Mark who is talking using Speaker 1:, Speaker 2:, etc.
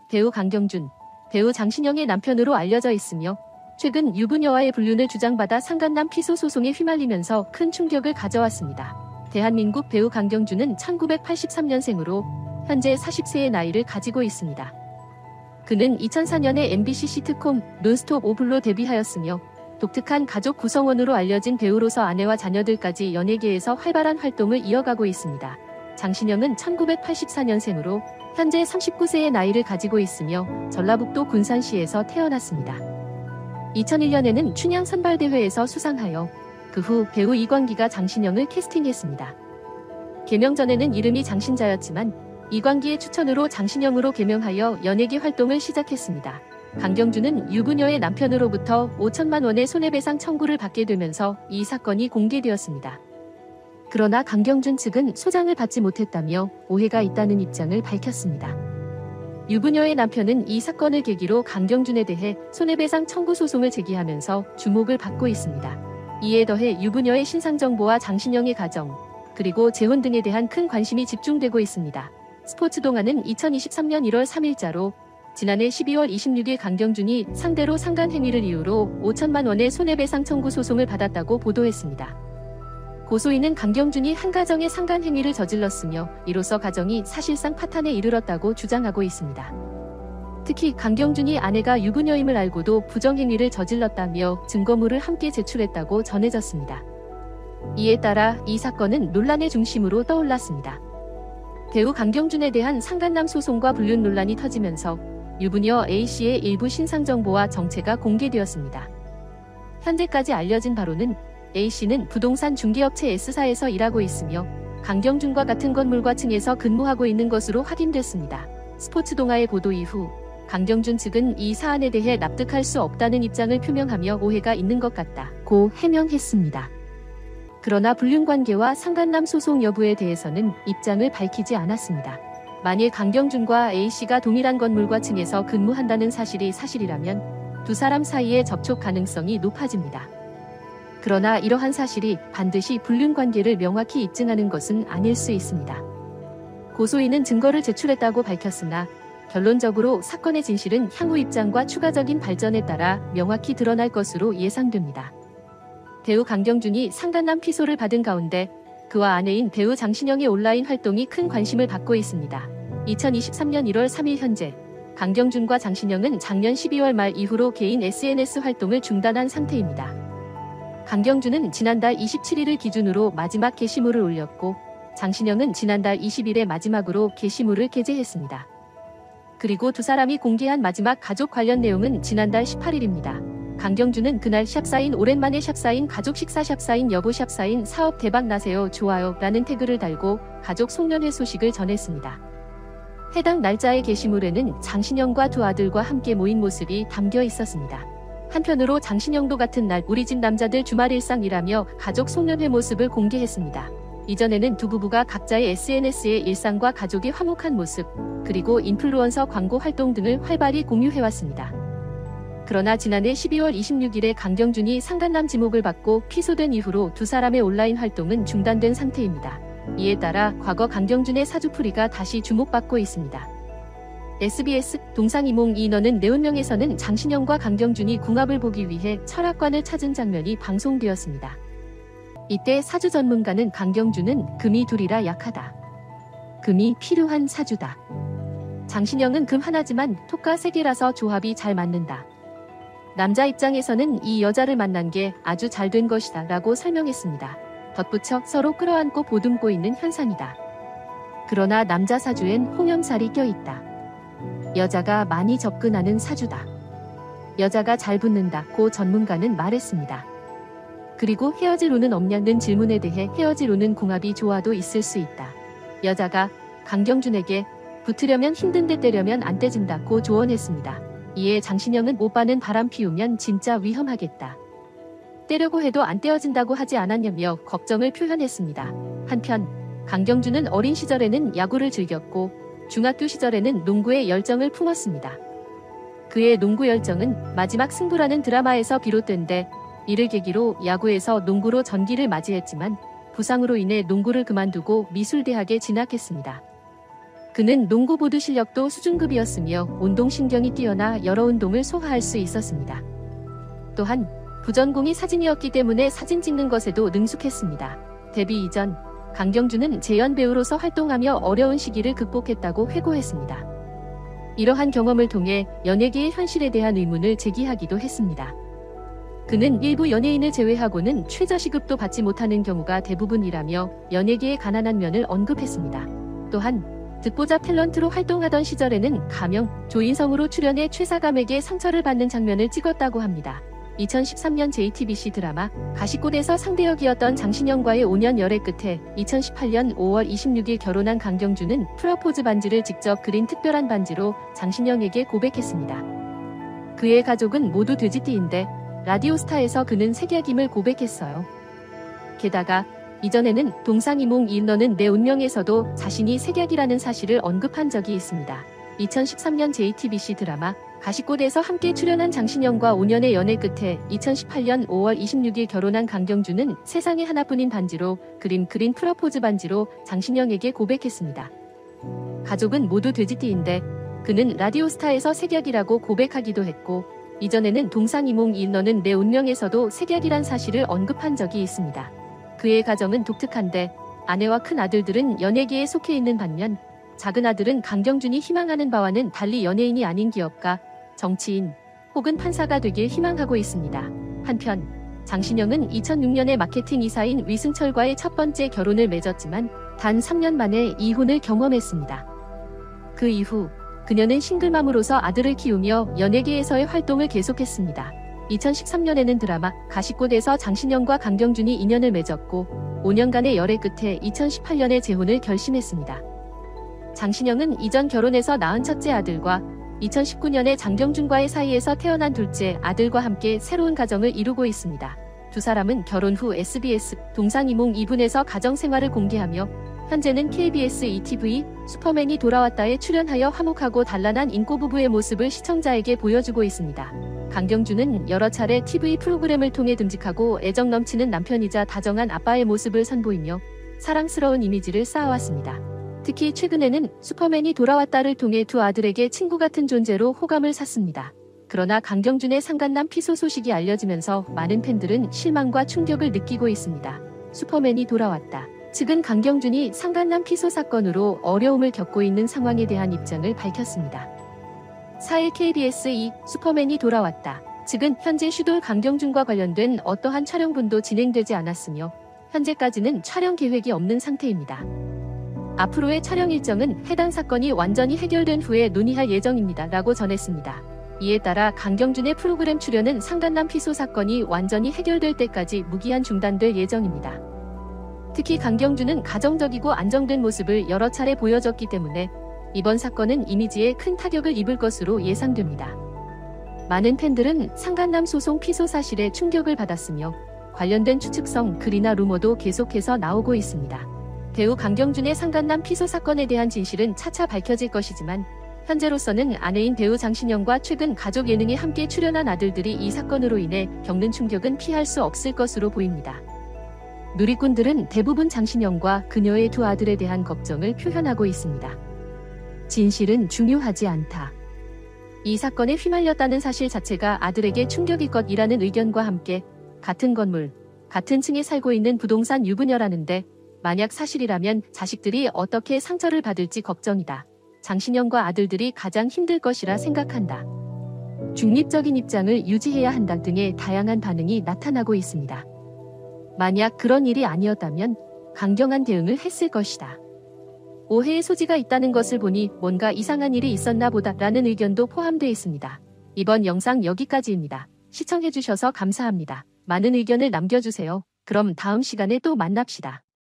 Speaker 1: 배우 강경준, 배우 장신영의 남편으로 알려져 있으며 최근 유부녀와의 불륜을 주장받아 상간남 피소 소송에 휘말리면서 큰 충격을 가져왔습니다. 대한민국 배우 강경준은 1983년생으로 현재 40세의 나이를 가지고 있습니다. 그는 2004년에 MBC 시트콤 논스톱 오블로 데뷔하였으며 독특한 가족 구성원으로 알려진 배우로서 아내와 자녀들까지 연예계에서 활발한 활동을 이어가고 있습니다. 장신영은 1984년생으로 현재 39세의 나이를 가지고 있으며 전라북도 군산시에서 태어났습니다. 2001년에는 춘향 선발대회에서 수상하여 그 후 배우 이광기가 장신영을 캐스팅했습니다. 개명 전에는 이름이 장신자였지만 이광기의 추천으로 장신영으로 개명하여 연예계 활동을 시작했습니다. 강경준은 유부녀의 남편으로부터 5천만 원의 손해배상 청구를 받게 되면서 이 사건이 공개되었습니다. 그러나 강경준 측은 소장을 받지 못했다며 오해가 있다는 입장을 밝혔습니다. 유부녀의 남편은 이 사건을 계기로 강경준에 대해 손해배상 청구 소송을 제기하면서 주목을 받고 있습니다. 이에 더해 유부녀의 신상정보와 장신영의 가정, 그리고 재혼 등에 대한 큰 관심이 집중되고 있습니다. 스포츠동아는 2023년 1월 3일자로 지난해 12월 26일 강경준이 상대로 상간행위를 이유로 5천만 원의 손해배상 청구 소송을 받았다고 보도했습니다. 고소인은 강경준이 한 가정의 상간행위를 저질렀으며 이로써 가정이 사실상 파탄에 이르렀다고 주장하고 있습니다. 특히 강경준이 아내가 유부녀임을 알고도 부정행위를 저질렀다며 증거물을 함께 제출했다고 전해졌습니다. 이에 따라 이 사건은 논란의 중심으로 떠올랐습니다. 배우 강경준에 대한 상간남 소송과 불륜 논란이 터지면서 유부녀 A씨의 일부 신상정보와 정체가 공개되었습니다. 현재까지 알려진 바로는 A씨는 부동산 중개업체 S사에서 일하고 있으며 강경준과 같은 건물과 층에서 근무하고 있는 것으로 확인됐습니다. 스포츠동아의 보도 이후 강경준 측은 이 사안에 대해 납득할 수 없다는 입장을 표명하며 오해가 있는 것 같다고 해명했습니다. 그러나 불륜관계와 상간남 소송 여부에 대해서는 입장을 밝히지 않았습니다. 만일 강경준과 A씨가 동일한 건물과 층에서 근무한다는 사실이 사실이라면 두 사람 사이의 접촉 가능성이 높아집니다. 그러나 이러한 사실이 반드시 불륜관계를 명확히 입증하는 것은 아닐 수 있습니다. 고소인은 증거를 제출했다고 밝혔으나 결론적으로 사건의 진실은 향후 입장과 추가적인 발전에 따라 명확히 드러날 것으로 예상됩니다. 배우 강경준이 상간남 피소를 받은 가운데 그와 아내인 배우 장신영의 온라인 활동이 큰 관심을 받고 있습니다. 2023년 1월 3일 현재 강경준과 장신영은 작년 12월 말 이후로 개인 SNS 활동을 중단한 상태입니다. 강경준은 지난달 27일을 기준으로 마지막 게시물을 올렸고 장신영은 지난달 20일에 마지막으로 게시물을 게재했습니다. 그리고 두 사람이 공개한 마지막 가족 관련 내용은 지난달 18일입니다. 강경준은 그날 샵사인 오랜만에 샵사인 가족 식사 샵사인 여보 샵사인 사업 대박 나세요 좋아요 라는 태그를 달고 가족 송년회 소식을 전했습니다. 해당 날짜의 게시물에는 장신영과 두 아들과 함께 모인 모습이 담겨 있었습니다. 한편으로 장신영도 같은 날 우리 집 남자들 주말 일상이라며 가족 송년회 모습을 공개했습니다. 이전에는 두 부부가 각자의 SNS에 일상과 가족의 화목한 모습, 그리고 인플루언서 광고 활동 등을 활발히 공유해왔습니다. 그러나 지난해 12월 26일에 강경준이 상간남 지목을 받고 피소된 이후로 두 사람의 온라인 활동은 중단된 상태입니다. 이에 따라 과거 강경준의 사주풀이가 다시 주목받고 있습니다. SBS 동상이몽 이너는 내운명에서는 장신영과 강경준이 궁합을 보기 위해 철학관을 찾은 장면이 방송되었습니다. 이때 사주 전문가는 강경준은 금이 둘이라 약하다. 금이 필요한 사주다. 장신영은 금 하나지만 토가 세 개라서 조합이 잘 맞는다. 남자 입장에서는 이 여자를 만난 게 아주 잘 된 것이다 라고 설명했습니다. 덧붙여 서로 끌어안고 보듬고 있는 현상이다. 그러나 남자 사주엔 홍염살이 껴있다. 여자가 많이 접근하는 사주다. 여자가 잘 붙는다고 전문가는 말했습니다. 그리고 헤어질 운은 없냐는 질문에 대해 헤어질 운은 궁합이 좋아도 있을 수 있다. 여자가 강경준에게 붙으려면 힘든데 떼려면 안 떼진다고 조언했습니다. 이에 장신영은 오빠는 바람 피우면 진짜 위험하겠다. 떼려고 해도 안 떼어진다고 하지 않았냐며 걱정을 표현했습니다. 한편 강경준은 어린 시절에는 야구를 즐겼고 중학교 시절에는 농구에 열정을 품었습니다. 그의 농구 열정은 마지막 승부라는 드라마에서 비롯된데 이를 계기로 야구에서 농구로 전기를 맞이했지만 부상으로 인해 농구를 그만두고 미술대학에 진학했습니다. 그는 농구보드 실력도 수준급이었으며 운동신경이 뛰어나 여러 운동을 소화할 수 있었습니다. 또한 부전공이 사진이었기 때문에 사진 찍는 것에도 능숙했습니다. 데뷔 이전 강경준은 재연 배우로서 활동하며 어려운 시기를 극복했다고 회고했습니다. 이러한 경험을 통해 연예계의 현실에 대한 의문을 제기하기도 했습니다. 그는 일부 연예인을 제외하고는 최저시급도 받지 못하는 경우가 대부분이라며 연예계의 가난한 면을 언급했습니다. 또한 듣보잡 탤런트로 활동하던 시절에는 가명, 조인성으로 출연해 최사감에게 상처를 받는 장면을 찍었다고 합니다. 2013년 JTBC 드라마 가시꽃에서 상대역이었던 장신영과의 5년 열애 끝에 2018년 5월 26일 결혼한 강경준은 프러포즈 반지를 직접 그린 특별한 반지로 장신영에게 고백했습니다. 그의 가족은 모두 돼지띠인데 라디오스타에서 그는 색약임을 고백했어요. 게다가 이전에는 동상이몽 너는 내 운명에서도 자신이 색약이라는 사실을 언급한 적이 있습니다. 2013년 JTBC 드라마 가시꽃에서 함께 출연한 장신영과 5년의 연애 끝에 2018년 5월 26일 결혼한 강경준은 세상에 하나뿐인 반지로 그린 프러포즈 반지로 장신영에게 고백했습니다. 가족은 모두 돼지띠인데 그는 라디오스타에서 색약이라고 고백하기도 했고 이전에는 동상이몽 너는 내 운명에서도 색약이란 사실을 언급한 적이 있습니다. 그의 가정은 독특한데 아내와 큰 아들들은 연예계에 속해 있는 반면 작은 아들은 강경준이 희망하는 바와는 달리 연예인이 아닌 기업가, 정치인 혹은 판사가 되길 희망하고 있습니다. 한편 장신영은 2006년에 마케팅 이사인 위승철과의 첫 번째 결혼을 맺었지만 단 3년 만에 이혼을 경험했습니다. 그 이후 그녀는 싱글맘으로서 아들을 키우며 연예계에서의 활동을 계속했습니다. 2013년에는 드라마 가시꽃에서 장신영과 강경준이 인연을 맺었고 5년간의 열애 끝에 2018년에 재혼을 결심했습니다. 장신영은 이전 결혼에서 낳은 첫째 아들과 2019년에 장경준과의 사이에서 태어난 둘째 아들과 함께 새로운 가정을 이루고 있습니다. 두 사람은 결혼 후 SBS 동상이몽 2분에서 가정생활을 공개하며 현재는 KBS ETV 슈퍼맨이 돌아왔다에 출연하여 화목하고 단란한 인고 부부의 모습을 시청자에게 보여주고 있습니다. 강경준은 여러 차례 TV 프로그램을 통해 듬직하고 애정 넘치는 남편이자 다정한 아빠의 모습을 선보이며 사랑스러운 이미지를 쌓아왔습니다. 특히 최근에는 슈퍼맨이 돌아왔다를 통해 두 아들에게 친구 같은 존재로 호감을 샀습니다. 그러나 강경준의 상간남 피소 소식이 알려지면서 많은 팬들은 실망과 충격을 느끼고 있습니다. 슈퍼맨이 돌아왔다. 측은 강경준이 상간남 피소 사건으로 어려움을 겪고 있는 상황에 대한 입장을 밝혔습니다. 4일 KBS 슈퍼맨이 돌아왔다. 측은 현재 슈돌 강경준과 관련된 어떠한 촬영분도 진행되지 않았으며 현재까지는 촬영 계획이 없는 상태입니다. 앞으로의 촬영 일정은 해당 사건이 완전히 해결된 후에 논의할 예정입니다. 라고 전했습니다. 이에 따라 강경준의 프로그램 출연은 상간남 피소 사건이 완전히 해결될 때까지 무기한 중단될 예정입니다. 특히 강경준은 가정적이고 안정된 모습을 여러 차례 보여줬기 때문에 이번 사건은 이미지에 큰 타격을 입을 것으로 예상됩니다. 많은 팬들은 상간남 소송 피소 사실에 충격을 받았으며 관련된 추측성 글이나 루머도 계속해서 나오고 있습니다. 배우 강경준의 상간남 피소 사건에 대한 진실은 차차 밝혀질 것이지만 현재로서는 아내인 배우 장신영과 최근 가족 예능에 함께 출연한 아들들이 이 사건으로 인해 겪는 충격은 피할 수 없을 것으로 보입니다. 누리꾼들은 대부분 장신영과 그녀의 두 아들에 대한 걱정을 표현하고 있습니다. 진실은 중요하지 않다. 이 사건에 휘말렸다는 사실 자체가 아들에게 충격일 것이라는 의견과 함께 같은 건물, 같은 층에 살고 있는 부동산 유부녀라는데 만약 사실이라면 자식들이 어떻게 상처를 받을지 걱정이다. 장신영과 아들들이 가장 힘들 것이라 생각한다. 중립적인 입장을 유지해야 한다 등의 다양한 반응이 나타나고 있습니다. 만약 그런 일이 아니었다면 강경한 대응을 했을 것이다. 오해의 소지가 있다는 것을 보니 뭔가 이상한 일이 있었나 보다 라는 의견도 포함되어 있습니다. 이번 영상 여기까지입니다. 시청해주셔서 감사합니다. 많은 의견을 남겨주세요. 그럼 다음 시간에 또 만납시다.